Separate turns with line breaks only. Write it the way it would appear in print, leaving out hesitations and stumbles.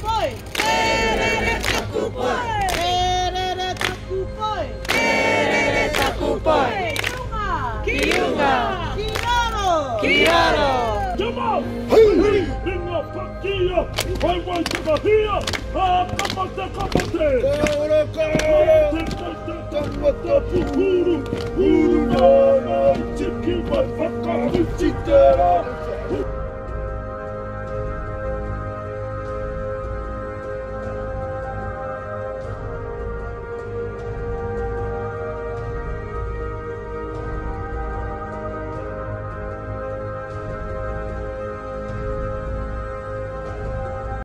foi.
Tererê, tacu, foi.
Tererê, tacu, foi.
Tererê, tacu, foi.
Kiunga. Kiraro.
Kiraro.
Jamal! Inga fakia! Vai bahia! Kapate! Kamata pukuru! Uru na chiki vai whakahuti tērā!